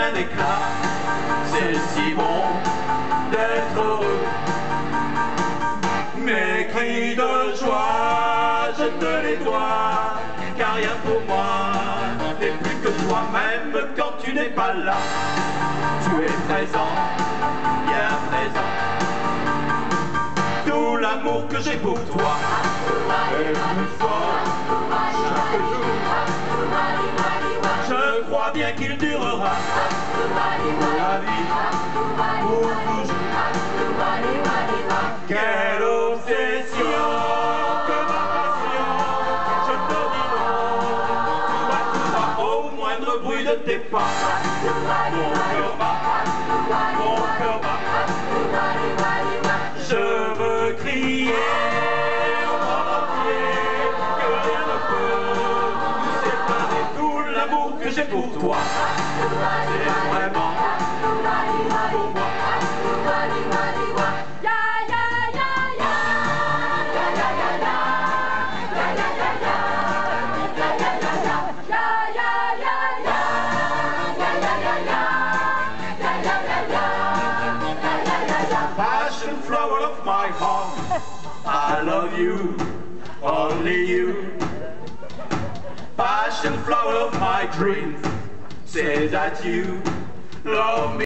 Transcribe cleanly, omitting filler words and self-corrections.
plein d'éclat. C'est si bon d'être heureux. Mes cris de joie, je te les dois, car rien pour moi n'est plus que toi, même quand tu n'es pas là. Tu es présent, bien présent. Tout l'amour que j'ai pour toi est plus fort chaque jour. Je crois bien qu'il durera pour la vie, pour toujours. Quelle obsession, que ma passion, je te dis non, tout va au moindre bruit de tes pas. Mon cœur bat, je veux crier au monde entier que rien ne peut nous séparer. Tout l'amour que j'ai pour toi, c'est vraiment pour moi. Passion flower of my heart, I love you, only you. Passion flower of my dreams, say that you love me.